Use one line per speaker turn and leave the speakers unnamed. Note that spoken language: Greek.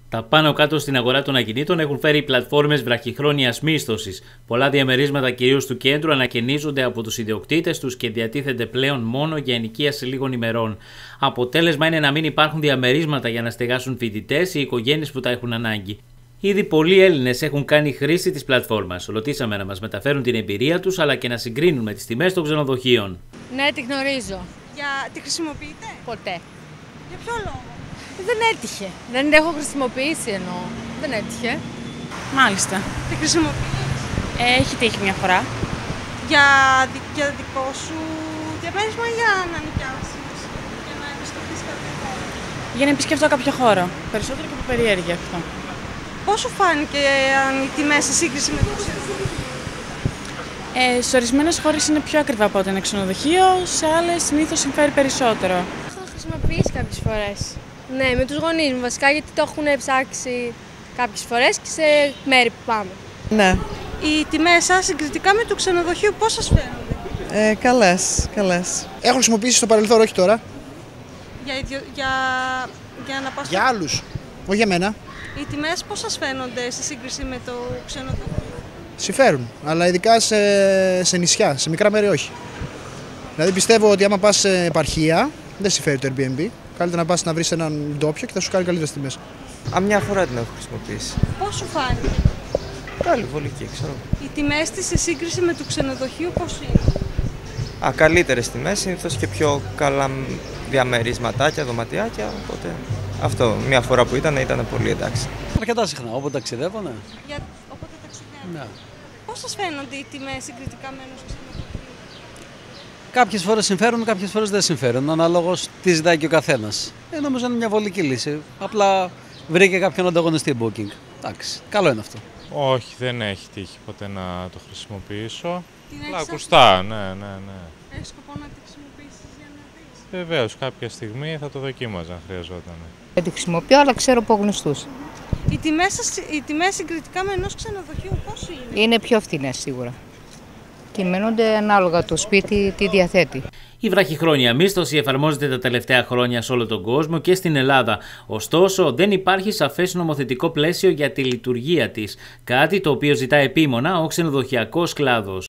Τα πάνω κάτω στην αγορά των ακινήτων έχουν φέρει οι πλατφόρμες βραχυχρόνιας μίσθωσης. Πολλά διαμερίσματα κυρίως του κέντρου ανακαινίζονται από τους ιδιοκτήτες τους και διατίθενται πλέον μόνο για ενοικίαση λίγων ημερών. Αποτέλεσμα είναι να μην υπάρχουν διαμερίσματα για να στεγάσουν φοιτητές ή οικογένειες που τα έχουν ανάγκη. Ήδη πολλοί Έλληνες έχουν κάνει χρήση της πλατφόρμας. Ρωτήσαμε να μας μεταφέρουν την εμπειρία τους αλλά και να συγκρίνουν με τις τιμές των ξενοδοχείων.
Ναι, τη γνωρίζω.
Τη χρησιμοποιείτε?
Ποτέ.
Για ποιο λόγο?
Δεν έτυχε. Δεν την έχω χρησιμοποιήσει εννοώ. Δεν έτυχε.
Μάλιστα.
Τη χρησιμοποιείς?
Έχει τύχει μια φορά.
Για δικό σου διαμέρισμα ή για να νοικιάσεις, για να επισκεφτείς κάποιο χώρο?
Για να επισκεφτώ κάποιο χώρο. Περισσότερο και από περιέργεια αυτό.
Πώς σου φάνηκε οι τιμές σε σύγκριση με το ξενοδοχείο?
Σε ορισμένες χώρες είναι πιο ακριβά από ένα ξενοδοχείο, σε άλλες συνήθως συμφέρει περισσότερο.
Έχω χρησιμοποιήσει κάποιες φορές. Ναι, με τους γονείς μου βασικά, γιατί το έχουν ψάξει κάποιες φορές και σε μέρη που πάμε.
Ναι.
Οι τιμές σας συγκριτικά με το ξενοδοχείο πώς σας φαίνονται?
Καλές.
Έχω χρησιμοποιήσει στο παρελθόν, όχι τώρα.
Για να πας...
Για άλλους, όχι για μένα.
Οι τιμές πώς σας φαίνονται σε σύγκριση με το ξενοδοχείο?
Συμφέρουν, αλλά ειδικά σε νησιά, σε μικρά μέρη όχι. Δηλαδή πιστεύω ότι άμα πας σε επαρχία, δεν συμφέρει το Airbnb. Καλύτερα να πας να βρεις έναν ντόπιο και θα σου κάνει καλύτερες τιμές.
Μια φορά την έχω χρησιμοποιήσει.
Πώς σου φάνηκε?
Καλή, βολική, ξέρω.
Οι τιμές της σε σύγκριση με το ξενοδοχείο πώς είναι?
Καλύτερες τιμές, συνήθως και πιο καλά διαμερισματάκια, δωματιάκια, οπότε αυτό, μια φορά που ήταν πολύ εντάξει.
Αρκετά συχνά, όποτε ταξιδεύω, ναι.
Όποτε ταξιδεύω.
Ναι.
Πώς σας φαίνονται οι τιμές συγκριτικά με ένα ξενοδοχείο?
Κάποιες φορές συμφέρουν, κάποιες φορές δεν συμφέρουν, αναλόγως τι ζητάει και ο καθένας. Νομίζω είναι μια βολική λύση. Απλά βρήκε κάποιον ανταγωνιστή Booking. Εντάξει, καλό είναι αυτό.
Όχι, δεν έχει τύχει ποτέ να το χρησιμοποιήσω.
Αλλά
ακουστά, ναι.
Έχεις σκοπό να τη χρησιμοποιήσεις για να δεις?
Βεβαίως, κάποια στιγμή θα το δοκίμαζα αν χρειαζόταν.
Δεν τη χρησιμοποιώ, αλλά ξέρω από γνωστούς.
Οι τιμές συγκριτικά με ενός ξενοδοχείου πώς είναι?
Είναι πιο φθηνές σίγουρα. Κυμαίνονται ανάλογα το σπίτι τι διαθέτει.
Η βραχυχρόνια μίσθωση εφαρμόζεται τα τελευταία χρόνια σε όλο τον κόσμο και στην Ελλάδα. Ωστόσο, δεν υπάρχει σαφές νομοθετικό πλαίσιο για τη λειτουργία της, κάτι το οποίο ζητά επίμονα ο ξενοδοχειακός κλάδος.